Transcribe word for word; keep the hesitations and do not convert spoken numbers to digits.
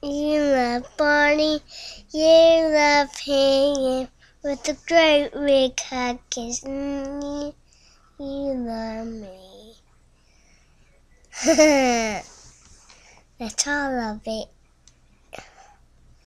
You love Barney, you love hanging with a great big hug kissing you. You love me. That's all of it.